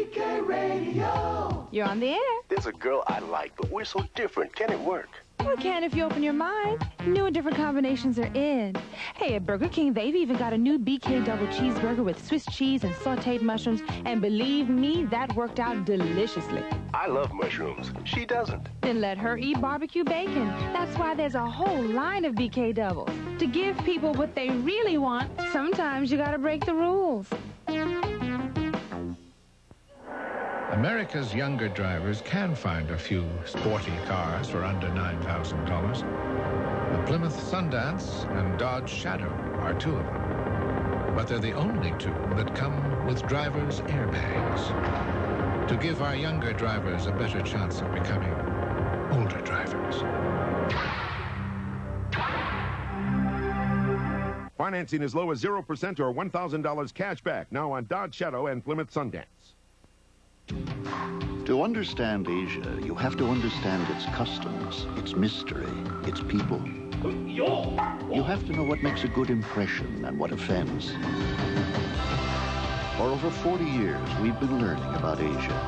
BK Radio. You're on the air. There's a girl I like, but we're so different. Can it work? Well, it can if you open your mind. New and different combinations are in. Hey, at Burger King, they've even got a new BK double cheeseburger with Swiss cheese and sauteed mushrooms, and believe me, that worked out deliciously. I love mushrooms. She doesn't. Then let her eat barbecue bacon. That's why there's a whole line of BK doubles. To give people what they really want, sometimes you gotta break the rules. America's younger drivers can find a few sporty cars for under $9,000. The Plymouth Sundance and Dodge Shadow are two of them. But they're the only two that come with driver's airbags to give our younger drivers a better chance of becoming older drivers. Financing as low as 0% or $1,000 cash back now on Dodge Shadow and Plymouth Sundance. To understand Asia, you have to understand its customs, its mystery, its people. You have to know what makes a good impression and what offends. For over 40 years, we've been learning about Asia.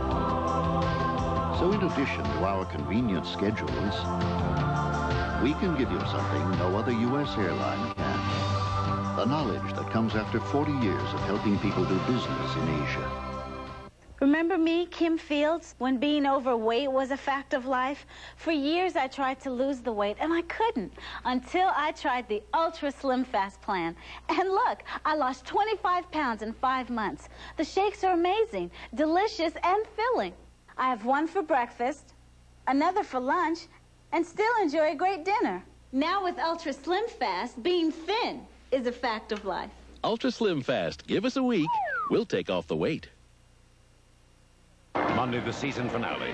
So in addition to our convenient schedules, we can give you something no other U.S. airline can. The knowledge that comes after 40 years of helping people do business in Asia. Remember me, Kim Fields, when being overweight was a fact of life? For years I tried to lose the weight, and I couldn't, until I tried the Ultra Slim Fast plan. And look, I lost 25 pounds in 5 months. The shakes are amazing, delicious, and filling. I have one for breakfast, another for lunch, and still enjoy a great dinner. Now with Ultra Slim Fast, being thin is a fact of life. Ultra Slim Fast. Give us a week. We'll take off the weight. Monday, the season finale.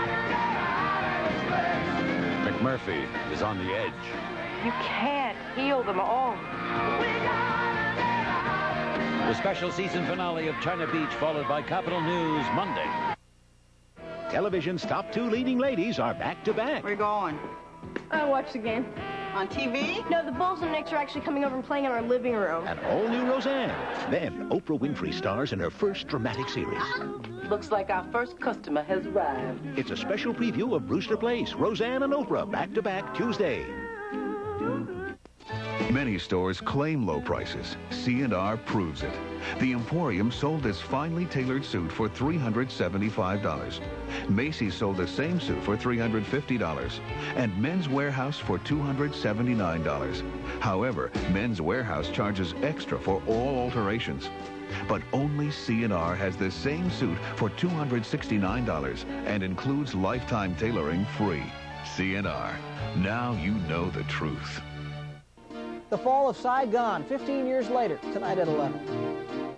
McMurphy is on the edge. You can't heal them all. The special season finale of China Beach, followed by Capital News Monday. Television's top 2 leading ladies are back-to-back. Where you going? I watched the game. On TV? No, the Bulls and Knicks are actually coming over and playing in our living room. An all-new Roseanne. Then Oprah Winfrey stars in her first dramatic series. Looks like our first customer has arrived. It's a special preview of Brewster Place, Roseanne and Oprah, back-to-back Tuesday. Many stores claim low prices. C&R proves it. The Emporium sold this finely tailored suit for $375. Macy's sold the same suit for $350. And Men's Warehouse for $279. However, Men's Warehouse charges extra for all alterations. But only C&R has the same suit for $269 and includes lifetime tailoring free. C&R. Now you know the truth. The Fall of Saigon, 15 years later, tonight at 11.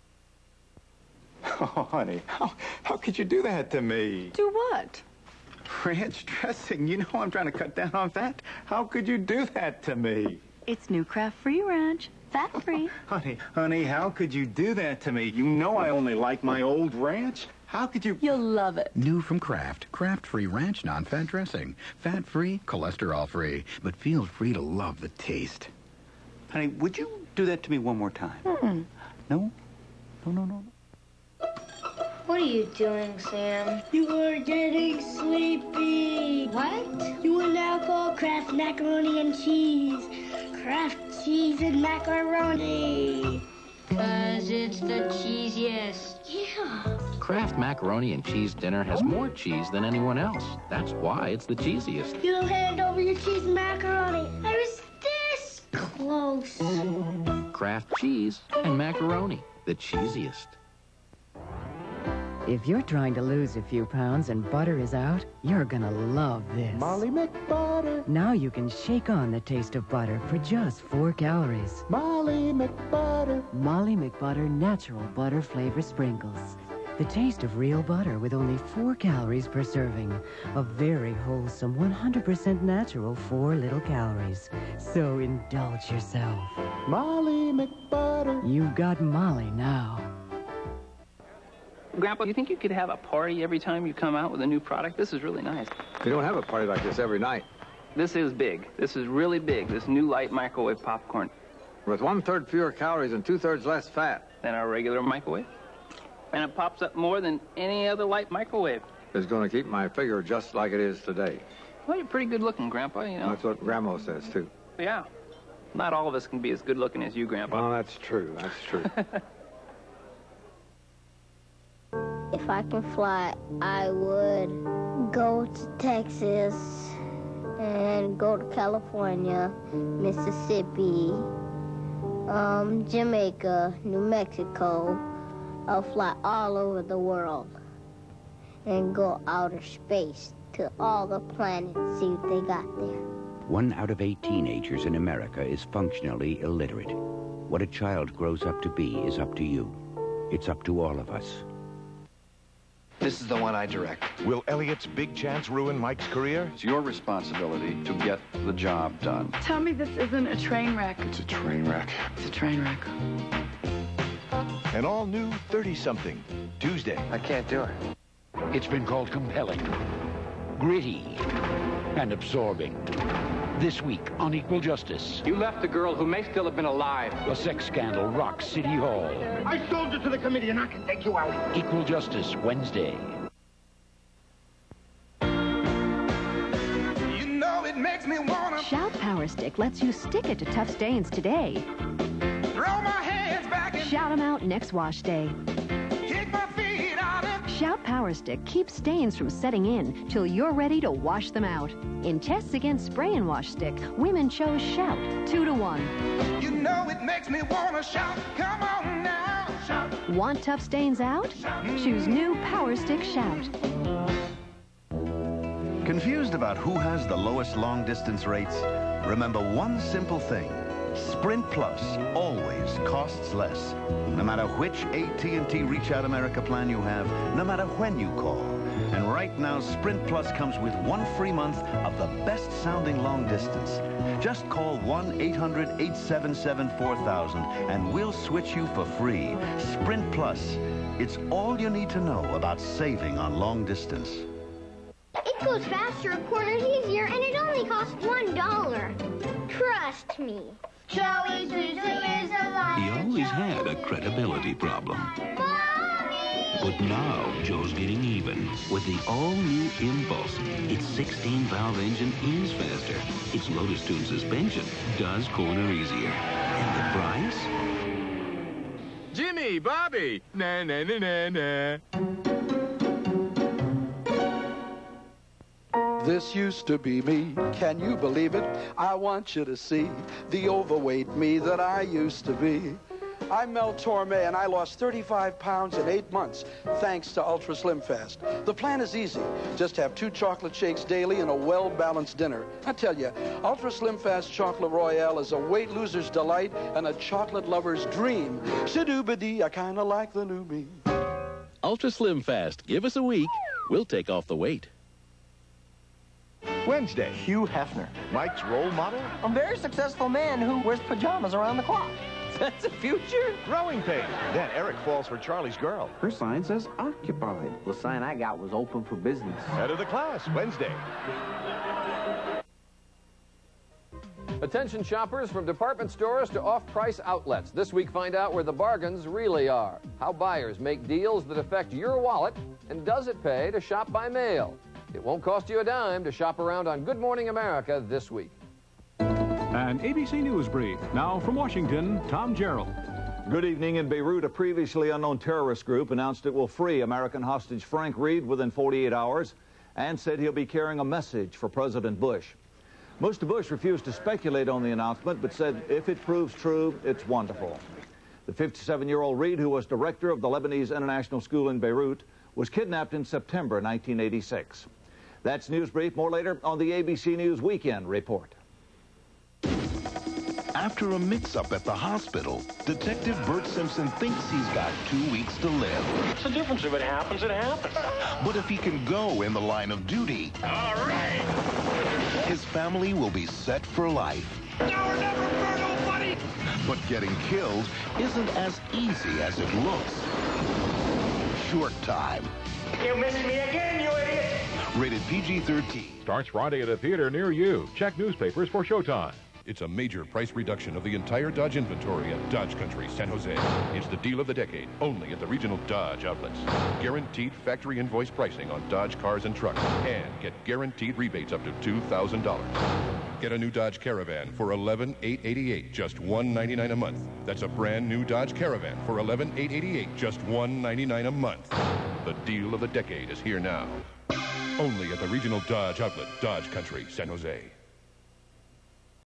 Oh, honey, how could you do that to me? Do what? Ranch dressing. You know I'm trying to cut down on fat. How could you do that to me? It's new Kraft Free Ranch. Fat free. Honey, how could you do that to me? You know I only like my old ranch. How could you? You'll love it. New from Kraft. Kraft Free Ranch non-fat dressing. Fat-free, cholesterol-free, but feel free to love the taste. Honey, would you do that to me one more time? No? No. What are you doing, Sam? You are getting sleepy. What? You are now called Kraft Macaroni and Cheese. Kraft cheese and macaroni. 'Cause it's the cheesiest. Yeah. Kraft Macaroni and Cheese dinner has more cheese than anyone else. That's why it's the cheesiest. You hand over your cheese and macaroni. I was this close. Kraft cheese and macaroni, the cheesiest. If you're trying to lose a few pounds and butter is out, you're gonna love this. Molly McButter. Now you can shake on the taste of butter for just 4 calories. Molly McButter. Molly McButter Natural Butter Flavor Sprinkles. The taste of real butter with only 4 calories per serving. A very wholesome, 100% natural 4 little calories. So indulge yourself. Molly McButter. You've got Molly now. Grandpa, you think you could have a party every time you come out with a new product? This is really nice. You don't have a party like this every night. This is big. This is really big, this new light microwave popcorn. With 1/3 fewer calories and 2/3 less fat. Than our regular microwave? And it pops up more than any other light microwave. It's going to keep my figure just like it is today. Well, you're pretty good looking, Grandpa, you know. That's what Grandma says, too. Yeah. Not all of us can be as good looking as you, Grandpa. Oh, that's true. That's true. If I can fly, I would go to Texas and go to California, Mississippi, Jamaica, New Mexico. I'll fly all over the world and go outer space to all the planets, see what they got there. 1 out of 8 teenagers in America is functionally illiterate. What a child grows up to be is up to you. It's up to all of us. This is the one I direct. Will Elliot's big chance ruin Mike's career? It's your responsibility to get the job done. Tell me this isn't a train wreck. It's a train wreck. It's a train wreck. An all-new 30-something, Tuesday. I can't do it. It's been called compelling, gritty, and absorbing. This week on Equal Justice. You left a girl who may still have been alive. A sex scandal rocks City Hall. I sold you to the committee and I can take you out. Equal Justice, Wednesday. You know it makes me wanna Shout Power Stick lets you stick it to tough stains today. throw my hands back and Shout them out next wash day. kick my feet out and Shout Power Stick keeps stains from setting in till you're ready to wash them out. In tests against spray and wash stick, women chose Shout 2 to 1. you know it makes me wanna shout. Come on now, shout. Want tough stains out? Choose new Power Stick Shout. Confused about who has the lowest long-distance rates? Remember one simple thing. Sprint Plus always costs less. No matter which AT&T Reach Out America plan you have, no matter when you call. And right now, Sprint Plus comes with 1 free month of the best-sounding long distance. Just call 1-800-877-4000 and we'll switch you for free. Sprint Plus. It's all you need to know about saving on long distance. It goes faster, a quarter easier, and it only costs $1. Trust me. Joey Suzu is alive. He always had a credibility problem. But now, Joe's getting even with the all-new Impulse. Its 16-valve engine is faster. Its Lotus Tune suspension does corner easier. And the price? Jimmy, Bobby, na na na na na. This used to be me, can you believe it? I want you to see the overweight me that I used to be. I'm Mel Torme, and I lost 35 pounds in 8 months, thanks to Ultra Slim Fast. The plan is easy. Just have 2 chocolate shakes daily and a well-balanced dinner. I tell you, Ultra Slim Fast Chocolate Royale is a weight loser's delight and a chocolate lover's dream. Shadoobity, I kind of like the new me. Ultra Slim Fast. Give us a week. We'll take off the weight. Wednesday. Hugh Hefner. Mike's role model? A very successful man who wears pajamas around the clock. That's the future. Growing pains. Then Eric falls for Charlie's girl. Her sign says occupied. The sign I got was open for business. Head of the class, Wednesday. Attention shoppers, from department stores to off-price outlets. This week, find out where the bargains really are. How buyers make deals that affect your wallet, and does it pay to shop by mail? It won't cost you a dime to shop around on Good Morning America this week. An ABC News brief. Now from Washington, Tom Gerald. Good evening. In Beirut, a previously unknown terrorist group announced it will free American hostage Frank Reed within 48 hours and said he'll be carrying a message for President Bush. Mr. Bush refused to speculate on the announcement, but said if it proves true, it's wonderful. The 57-year-old Reed, who was director of the Lebanese International School in Beirut, was kidnapped in September 1986. That's News Brief. More later on the ABC News Weekend Report. After a mix-up at the hospital, Detective Bert Simpson thinks he's got 2 weeks to live. What's the difference? If it happens, it happens. But if he can go in the line of duty, All right. his family will be set for life. Now never burn nobody. But getting killed isn't as easy as it looks. Short Time. You missed me again, you idiot. Rated PG-13. Starts Friday at a theater near you. Check newspapers for showtime. It's a major price reduction of the entire Dodge inventory at Dodge Country, San Jose. It's the deal of the decade, only at the regional Dodge outlets. Guaranteed factory invoice pricing on Dodge cars and trucks, and get guaranteed rebates up to $2,000. Get a new Dodge Caravan for $11,888, just $199 a month. That's a brand new Dodge Caravan for $11,888, just $199 a month. The deal of the decade is here now. Only at the regional Dodge outlet, Dodge Country, San Jose.